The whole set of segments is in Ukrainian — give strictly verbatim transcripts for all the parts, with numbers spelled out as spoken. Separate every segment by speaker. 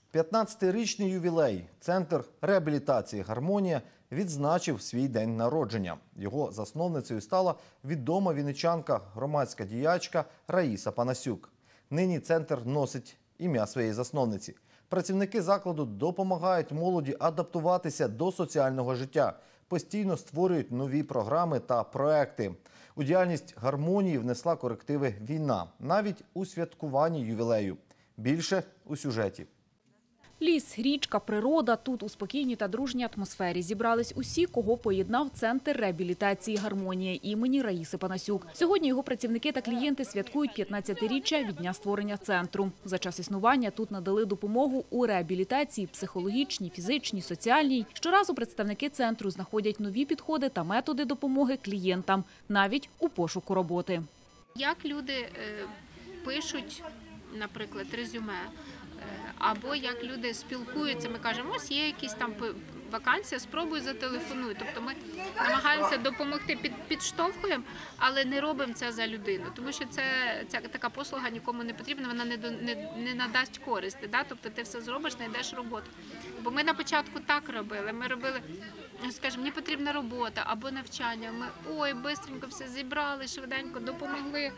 Speaker 1: п'ятнадцятирічний ювілей. Центр реабілітації «Гармонія» відзначив свій день народження. Його засновницею стала відома вінничанка, громадська діячка Раїса Панасюк. Нині центр носить ім'я своєї засновниці. Працівники закладу допомагають молоді адаптуватися до соціального життя, постійно створюють нові програми та проекти. У діяльність «Гармонії» внесла корективи війна, навіть у святкуванні ювілею. Більше у сюжеті.
Speaker 2: Ліс, річка, природа – тут у спокійній та дружній атмосфері зібрались усі, кого поєднав Центр реабілітації «Гармонія» імені Раїси Панасюк. Сьогодні його працівники та клієнти святкують п'ятнадцятиріччя від дня створення центру. За час існування тут надали допомогу у реабілітації психологічній, фізичній, соціальній. Щоразу представники центру знаходять нові підходи та методи допомоги клієнтам, навіть у пошуку роботи.
Speaker 3: Як люди пишуть, наприклад, резюме, або як люди спілкуються, ми кажемо, ось є якісь там вакансія, спробуй, зателефонуй. Тобто ми намагаємося допомогти, під, підштовхуємо, але не робимо це за людину, тому що це, ця така послуга нікому не потрібна, вона не, не, не надасть користі. Да? Тобто ти все зробиш, знайдеш роботу. Бо ми на початку так робили, ми робили, скажімо, мені потрібна робота або навчання, ми ой, бистренько все зібрали, швиденько допомогли.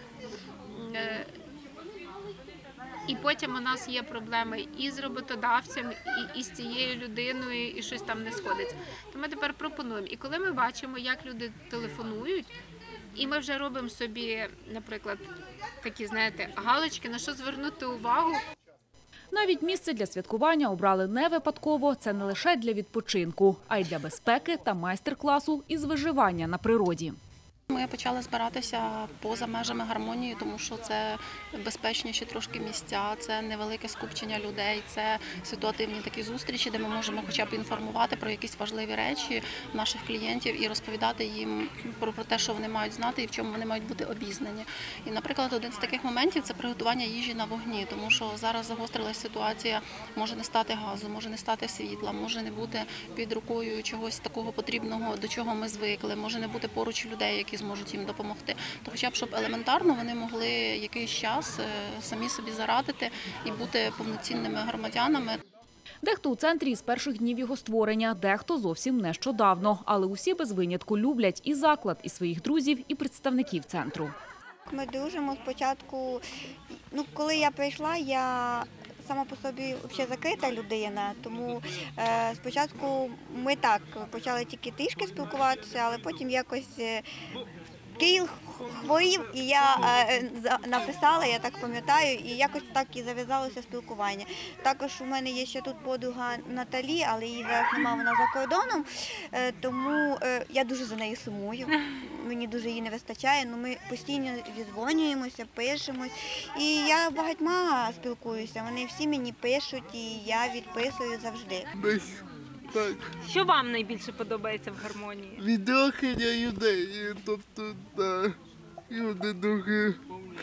Speaker 3: І потім у нас є проблеми і з роботодавцем, і, і з цією людиною, і щось там не сходиться. То ми тепер пропонуємо. І коли ми бачимо, як люди телефонують, і ми вже робимо собі, наприклад, такі, знаєте, галочки, на що звернути увагу.
Speaker 2: Навіть місце для святкування обрали не випадково. Це не лише для відпочинку, а й для безпеки та майстер-класу із виживання на природі.
Speaker 4: Ми почали збиратися поза межами «Гармонії», тому що це безпечніші трошки місця, це невелике скупчення людей, це ситуативні такі зустрічі, де ми можемо хоча б інформувати про якісь важливі речі наших клієнтів і розповідати їм про те, що вони мають знати і в чому вони мають бути обізнані. І, наприклад, один з таких моментів – це приготування їжі на вогні, тому що зараз загострилась ситуація, може не стати газу, може не стати світла, може не бути під рукою чогось такого потрібного, до чого ми звикли, може не бути поруч людей, які зможуть їм допомогти. То хоча б, щоб елементарно вони могли якийсь час самі собі зарадити і бути повноцінними громадянами.
Speaker 2: Дехто у центрі з перших днів його створення, дехто зовсім нещодавно. Але усі без винятку люблять і заклад, і своїх друзів, і представників центру.
Speaker 5: Ми дружимо спочатку, ну, коли я прийшла, я сама по собі взагалі закрита людина, тому е, спочатку ми так почали тільки трішки спілкуватися, але потім якось е, Кирил хворів, і я е, написала, я так пам'ятаю, і якось так і зав'язалося спілкування. Також у мене є ще тут подруга Наталі, але її зараз немає, вона за кордоном, е, тому е, я дуже за нею сумую, мені дуже її не вистачає, але ми постійно віддзвонюємося, пишемось. І я багатьма спілкуюся, вони всі мені пишуть, і я відписую завжди.
Speaker 6: Так.
Speaker 7: Що вам найбільше подобається в «Гармонії»?
Speaker 6: Відношення людей, тобто, да, люди дуже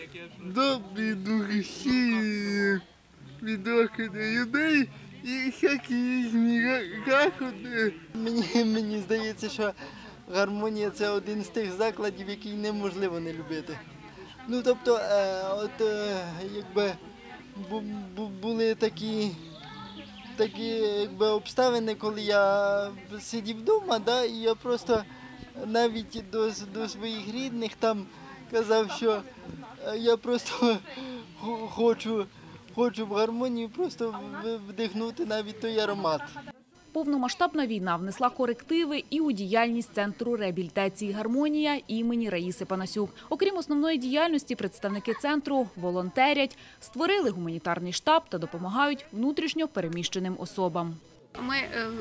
Speaker 6: добрі, дуже щирі, відношення людей і всякі різні заходи.
Speaker 8: Мені, мені здається, що «Гармонія» – це один з тих закладів, який неможливо не любити. Ну, тобто, е, от, е, якби бу, бу, були такі такі якби, обставини, коли я сидів вдома, да, і я просто навіть до, до своїх рідних там казав, що я просто хочу, хочу в «Гармонію» просто вдихнути навіть той аромат.
Speaker 2: Повномасштабна війна внесла корективи і у діяльність Центру реабілітації «Гармонія» імені Раїси Панасюк. Окрім основної діяльності, представники центру волонтерять, створили гуманітарний штаб та допомагають внутрішньо переміщеним особам.
Speaker 3: Ми,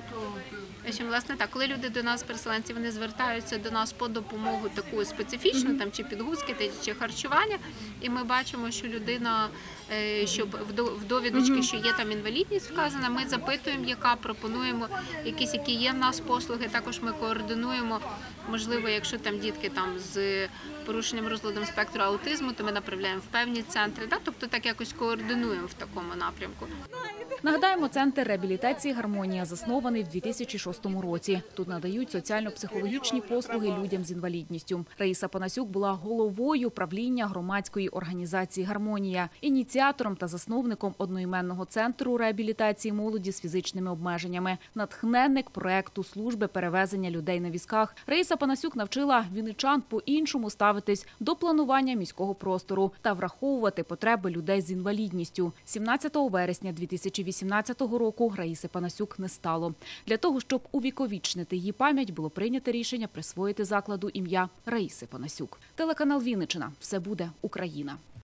Speaker 3: власне, так, коли люди до нас, переселенці, вони звертаються до нас по допомогу таку специфічну, там, чи підгузки, чи харчування, і ми бачимо, що людина, щоб в довідочці, що є там інвалідність вказана, ми запитуємо, яка, пропонуємо якісь, які є в нас послуги, також ми координуємо, можливо, якщо там дітки там з порушенням розладом спектру аутизму, то ми направляємо в певні центри, да? Тобто так якось координуємо в такому напрямку.
Speaker 2: Нагадаємо, центр реабілітації «Гармонія» заснований в дві тисячі шостому році. Тут надають соціально-психологічні послуги людям з інвалідністю. Раїса Панасюк була головою правління громадської організації «Гармонія», ініціатором та засновником одноіменного центру реабілітації молоді з фізичними обмеженнями, натхненник проекту служби перевезення людей на візках. Раїса Панасюк навчила вінничан по-іншому ставитись до планування міського простору та враховувати потреби людей з інвалідністю. сімнадцятого вересня дві тисячі вісімнадцятого року Раїси Панасюк не стало. Для того, щоб увіковічнити її пам'ять, було прийнято рішення присвоїти закладу ім'я Раїси Панасюк. Телеканал Вінниччина. Все буде Україна.